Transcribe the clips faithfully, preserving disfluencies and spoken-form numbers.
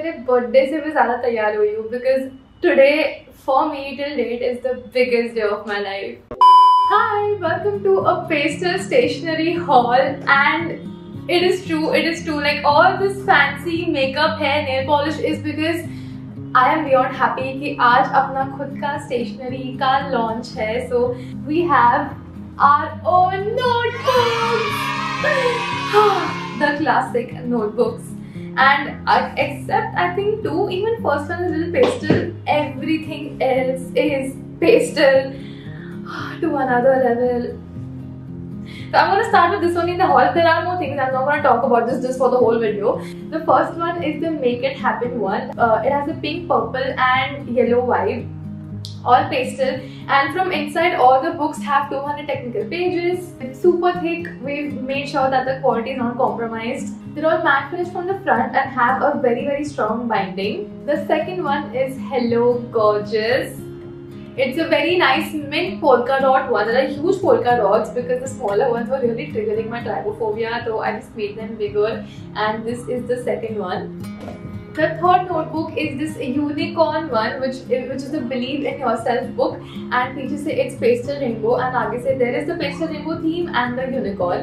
मेरे बर्थडे से भी ज़्यादा तैयार हुई हूँ because today for me till date is the biggest day of my life. Hi, welcome to a pastel stationery haul, and it is true, it is true. Like all this fancy makeup, hair, nail polish is because I am beyond happy कि आज अपना खुद का stationery का launch है. So we have our own notebooks. The classic notebooks. And uh, except I think two, even first one is a little pastel, everything else is pastel to another level. So I'm going to start with this one in the haul. There are more things, I'm not going to talk about this just for the whole video. The first one is the Make It Happen one. Uh, it has a pink, purple and yellow vibe. All pastel, and from inside all the books have two hundred technical pages. It's super thick. We've made sure that the quality is not compromised. They're all matte finish from the front and have a very very strong binding. The second one is Hello Gorgeous. It's a very nice mint polka dot one. There are huge polka dots because the smaller ones were really triggering my trypophobia, so I just made them bigger, and this is the second one. The third notebook is this unicorn one, which which is the Believe in Yourself book, and पीछे से it's pastel rainbow, and आगे से there is the pastel rainbow theme and the unicorn.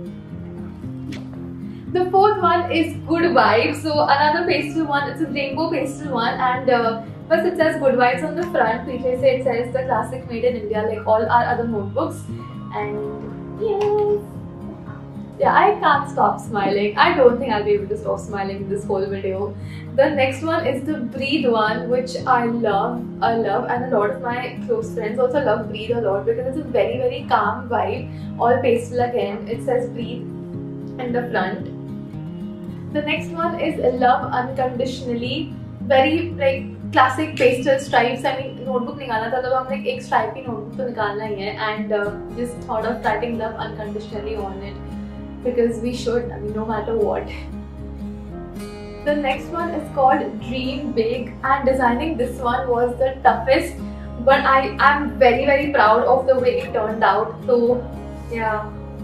The fourth one is Good Vibes, so another pastel one. It's a rainbow pastel one, and uh, first it says Good Vibes on the front. पीछे से it says the classic made in India, like all our other notebooks, and yes. Yeah, I can't stop smiling. I don't think I'll be able to stop smiling in this whole video. The next one is the Breathe one, which I love, I love, and a lot of my close friends also love Breathe a lot because it's a very very calm vibe. All pastel again. It says Breathe in the front. The next one is Love Unconditionally. Very like classic pastel stripes. I mean, notebook निकालना था तो हम like एक stripe की notebook तो निकालना ही है, and uh, just thought of writing love unconditionally on it. Because we should, I mean, no matter what. The next one is called Dream Big, and designing this one was the toughest, but I am very very proud of the way it turned out. So yeah,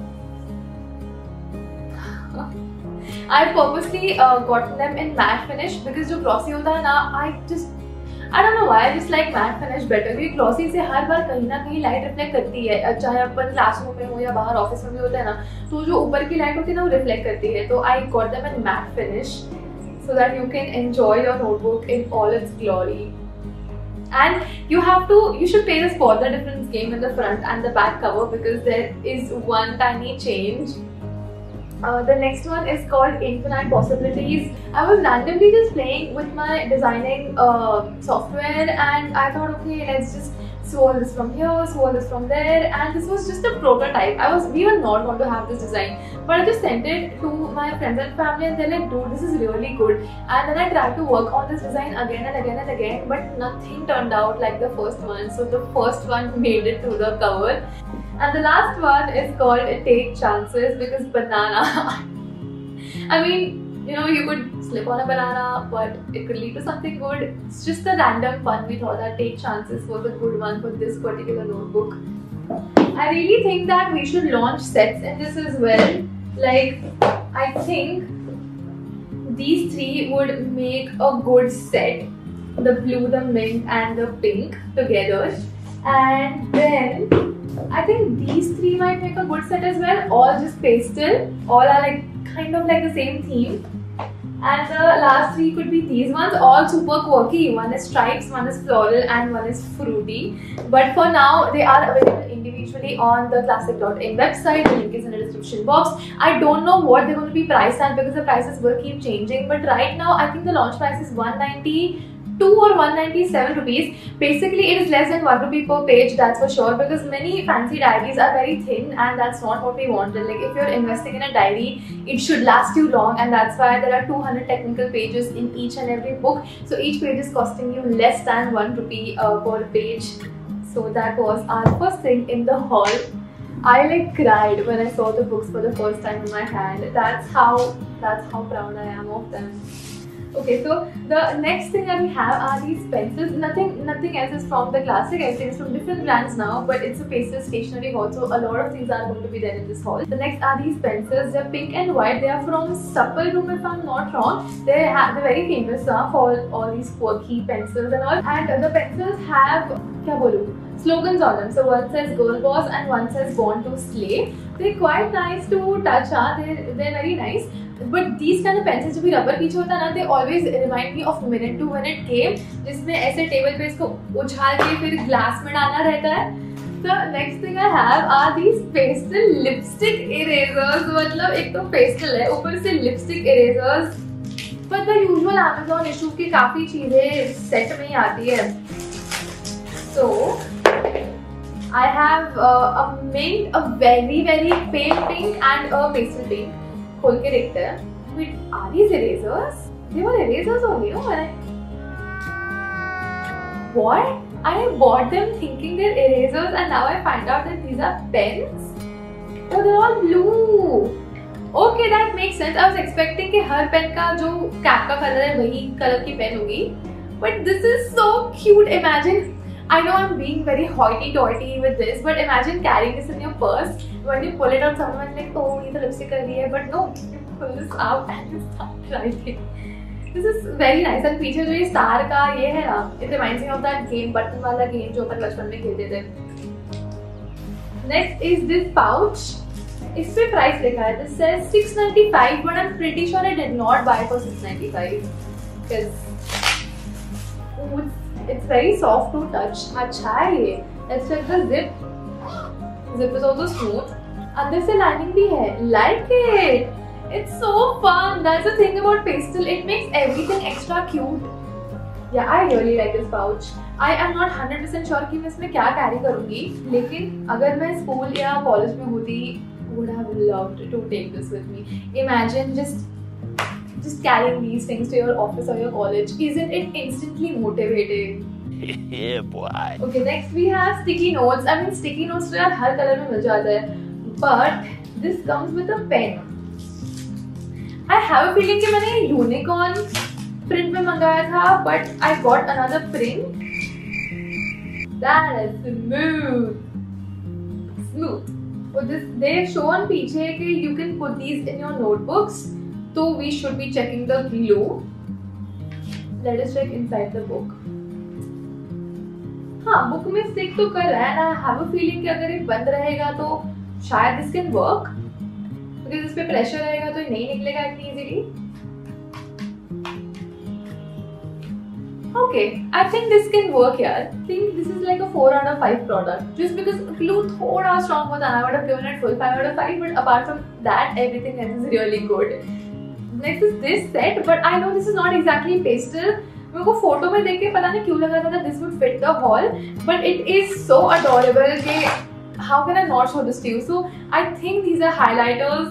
I purposely uh, got them in matte finish because जो glossy होता है ना, I just I don't know why I just like matte finish better. क्योंकि glossy से हर बार कहीं ना कहीं light reflect करती है, चाहे अपन क्लासरूम में हो या बाहर ऑफिस में भी होता है ना, तो जो ऊपर की light होती है ना वो reflect करती है. तो I got them in matte finish so that you can enjoy your notebook in all its glory. And you have to, you should pay this for the difference game in the front and the back cover because there is one tiny change. Uh, the next one is called Infinite Possibilities. I was randomly just playing with my designing uh, software, and I thought, okay, let's just swirl this from here, swirl this from there, and this was just a prototype. I was, we were not going to have this design, but I just sent it to my friends and family, and they're like, dude, this is really good. And then I tried to work on this design again and again and again, but nothing turned out like the first one. So the first one made it to the cover. And the last one is called Take Chances because banana. I mean, you know, you could slip on a banana, but it could lead to something good. It's just a random fun. We thought that Take Chances was a good one for this particular notebook. I really think that we should launch sets in this as well. Like, I think these three would make a good set. The blue, the mint and the pink together. And then I think these three might make a good set as well. All just pastel. All are like kind of like the same theme. And the last three could be these ones. All super quirky. One is stripes, one is floral, and one is fruity. But for now, they are available individually on the classic dot in website. The link is in the description box. I don't know what they're going to be priced at because the prices will keep changing. But right now, I think the launch price is one ninety-two or one ninety-seven rupees. Basically, it is less than one rupee per page, that's for sure, because many fancy diaries are very thin, and that's not what we wanted. Like, if you're investing in a diary, it should last you long, and that's why there are two hundred technical pages in each and every book. So each page is costing you less than one rupee uh, per page. So that was our first thing in the haul. I like cried when I saw the books for the first time in my hand. That's how that's how proud I am of them. Okay, so the next thing that we have are these pencils. Nothing, nothing else is from the classic. I think it's from different brands now, but it's a pastel stationery haul, so a lot of things are going to be there in this haul. The next are these pencils. They're pink and white. They are from Supple Room, if I'm not wrong. They have they're very famous uh, for all these quirky pencils and all. And the pencils have kya bolu slogans on them. So one says "Girl Boss" and one says "Born to Slay." They're quite nice to touch. Huh? They they're very nice. But these kind of pencils, जो भी rubber पीछे होता है ना, they always remind me of Minute to Minute game, जिसमें ऐसे table पे इसको उछाल के फिर ग्लास में डालना रहता है. The next thing I have are these pastel lipstick erasers. मतलब एक तो pastel है, ऊपर से lipstick erasers. But the usual Amazon issues की काफी चीजें सेट में ही आती है. So I have uh, a mint, a very very pale pink and a pastel pink. खोल के देखते हैं. Wait, are these erasers? They were erasers only, no? When I... What? I bought them thinking they're erasers, and now I find out that these are pens. Oh, they're all blue. Okay, that makes sense. I was expecting कि हर pen का जो cap का colour है वही colour की pen होगी. But this is so cute. Imagine. I know I'm being very hoity-toity with this, but imagine carrying this in your purse. When you pull it on someone, like, oh, ये तो lipstick कर रही है, but no, you pull this out and you start writing. This is very nice. And पीछे जो ये star का ये है ना, it reminds me of that game, button वाला game जो अपन बचपन में खेलते थे. Next is this pouch. इस पे price लिखा है. This says six ninety-five, but I'm pretty sure I did not buy for six ninety-five because oh, it's It's very soft to touch. अच्छा है ये. Let's check the zip. Zip is also smooth. अंदर से lining भी है. Like it. It's so fun. That's the thing about pastel. It makes everything extra cute. Yeah, I really like this pouch. I am not one hundred percent sure कि मैं इसमें क्या carry करूँगी. लेकिन अगर मैं school या college में होती, would have loved to take this with me. Imagine just Just carrying these things to your office or your college. Isn't it instantly motivating? Yeah, boy. Okay, next we have sticky notes. I mean, sticky notes तो यार हर color में मिल जाता है. But this comes with a pen. I have a feeling कि मैंने unicorn print में मंगाया था, but I got another print. That is smooth. Smooth. So this they've shown पीछे कि you can put these in your notebooks. So we should be checking the glue. Let us check inside the book. हाँ, book में stick तो कर रहा है. I have a feeling कि अगर ये बंद रहेगा तो शायद this can work. Because इस पे pressure रहेगा तो ये नहीं निकलेगा इतनी easily. Okay, I think this can work यार. I think this is like a four out of five product. Just because glue थोड़ा strong होता है, I would have given it full five out of five. But apart from that, everything else is really good. Next is this set, but I know this is not exactly pastel. मेरे को photo में देख के पता नहीं क्यों लग रहा था this would fit the haul, but it is so adorable कि how can I not show this to you? So I think these are highlighters.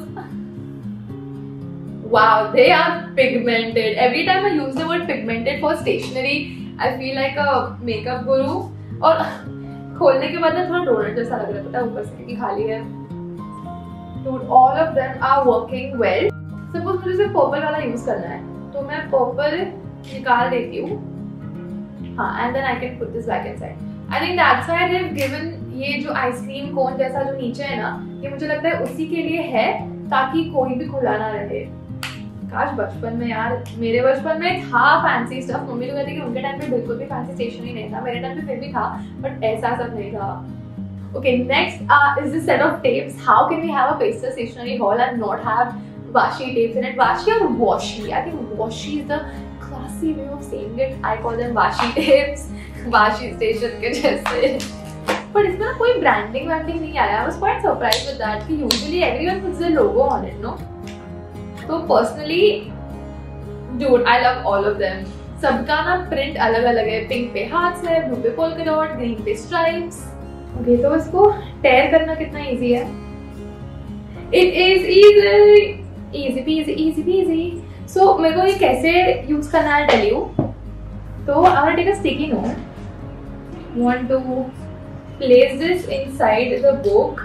Wow, they are pigmented. Every time I use the word pigmented for stationery, I feel like a makeup guru. और खोलने के बाद ना थोड़ा donut जैसा लग रहा है, पता है ऊपर से क्योंकि खाली है. Dude, all of them are working well. Suppose मुझे सिर्फ पर्पल वाला यूज करना है तो मैं पर्पल निकाल देती हूँ. हाँ, and then I can put this back inside. I think that's why they have given ये जो आइसक्रीम कोन जैसा जो नीचे है ना, ये मुझे लगता है उसी के लिए है ताकि कोई भी खुला ना रहे. काश बचपन में यार, मेरे बचपन में था फैंसी स्टफ. मम्मी तो कहती कि उनके टाइम पे बिल्कुल भी फैंसी स्टेशनरी नहीं था. मेरे टाइम पे फिर भी था, बट ऐसा सब नहीं था. Okay, next uh, is this set of tapes. How can we have a pastel stationery haul and not have washi tapes in it? Washi or washi? I think washi is the classy way of saying it. I call them washi tapes. Washi station के जैसे. But इसमें ना कोई branding branding नहीं आया. I was quite surprised with that. कि usually everyone puts their logo on it, no? So personally, dude, I love all of them. सबका ना print अलग अलग है. Pink पे hearts है, blue पे polka dot, green पे stripes. Okay, तो इसको tear करना कितना easy है? It is easy. Easy peasy, easy peasy. So मेरे को ये कैसे यूज करना है tell you. तो I want to take a sticky note. Want to place this inside the book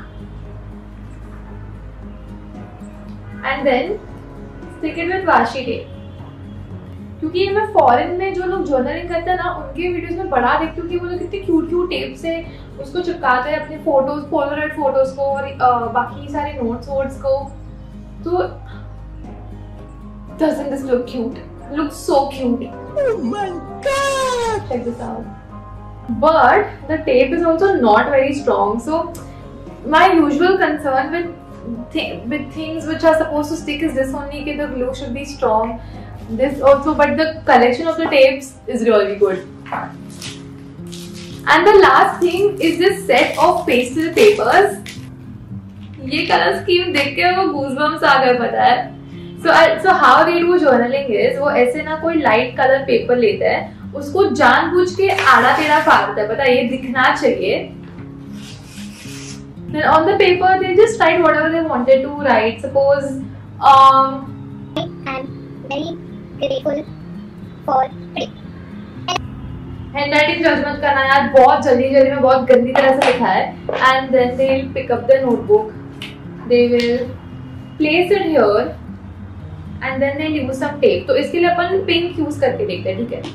and then stick it with washi tape. क्योंकि मैं foreign में जो लोग जर्नलिंग करते हैं ना, उनके वीडियोस में बड़ा देखती हूँ कि वो लोग कितने क्यूट क्यूट टेप से उसको चिपकाते हैं अपने फोटोज, पोलराइड फोटोज को और uh, बाकी सारे नोट्स वोट्स को. तो doesn't this look cute? Looks so cute. Oh my god! Check this out. But the tape is also not very strong. So my usual concern with th with things which are supposed to stick is this only, that the glue should be strong. This also, but the collection of the tapes is really good. And the last thing is this set of pastel papers. ये color scheme देख के वो goosebumps आ गए, पता है. So, so how they do journaling is, वो ऐसे ना कोई light color paper लेता है, उसको जानबूझ के आड़ा टेढ़ा फाड़ता है, पता है, ये दिखना चाहिए. Then on the paper they just write whatever they wanted to write. Suppose um I'm very grateful for today. handwriting judge मत करना यार, बहुत जल्दी जल्दी में बहुत गंदी तरह से लिखा है. And then they'll pick up the notebook, they will place it here and then they'll use some tape. तो इसके लिए अपन pink use करके देखते हैं, ठीक है?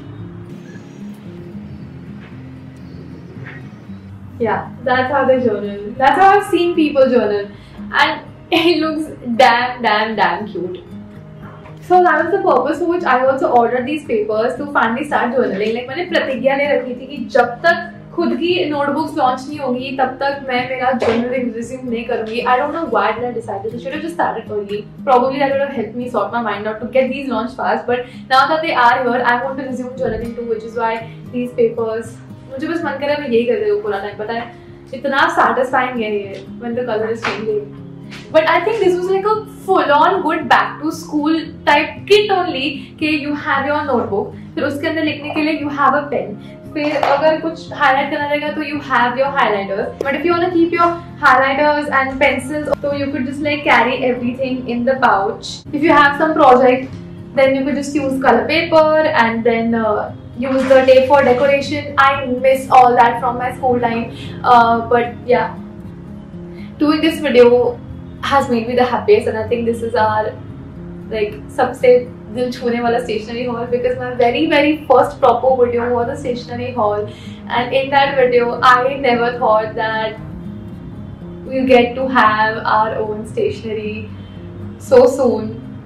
Yeah, that's how they journal. That's how I've seen people journal, and it looks damn, damn, damn cute. So that was the purpose for which I also ordered these papers to finally start journaling. Like मैंने प्रतिज्ञा ले रखी थी कि जब तक खुद की notebooks launch नहीं होंगी तब तक मैं मेरा journaling resume नहीं करूँगी. I don't know why did I decide this. I should have just started early. Probably that would have helped me sort my mind out to get these launched fast. But now that they are here, I want to resume journaling too, which is why these papers. मुझे बस मन कर रहा है मैं यही कर रही हूँ पूरा टाइम, पता है इतना satisfying है ये when the color is changing. But I think this was like a full-on good back to school type kit only कि you have your notebook, फिर उसके अंदर लिखने के लिए you have a pen, फिर अगर कुछ highlight करना रहेगा तो you have your highlighters. But if you want to keep your highlighters and pencils, so you could just like carry everything in the pouch. If you have some project, then you could just use color paper and then uh, use the tape for decoration. I miss all that from my school time, uh, but yeah, doing this video has made me the happiest, and I think this is our like सबसे दिल छूने वाला stationery haul, because my very very first proper video was a stationery haul, and in that video I never thought that we'll get to have our own stationery so soon,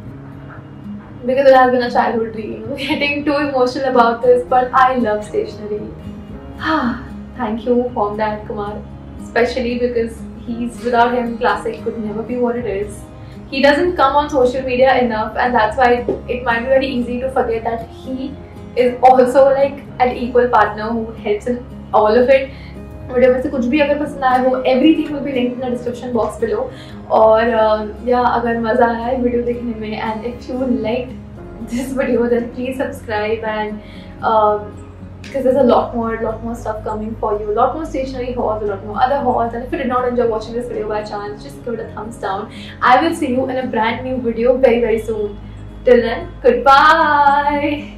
because it has been a childhood dream. I'm getting too emotional about this, but I love stationery. Thank you, Mom, Dad, Kumar, especially because he's, without him, Classic could never be what it is. He doesn't come on social media enough, and that's why it might be very easy to forget that he is also like an equal partner who helps in all of it. Video में से कुछ भी अगर पसंद आया हो, everything will be linked in the description box below. और या अगर मज़ा आया है वीडियो देखने में, and if you liked this video, then please subscribe, and because there's a lot more, lot more stuff coming for you, a lot more stationery hauls, a lot more other hauls. And if you did not enjoy watching this video by chance, just give it a thumbs down. I will see you in a brand new video very very soon. Till then, goodbye.